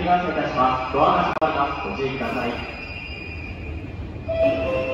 感謝いたします。ドアが閉まります。ご注意ください。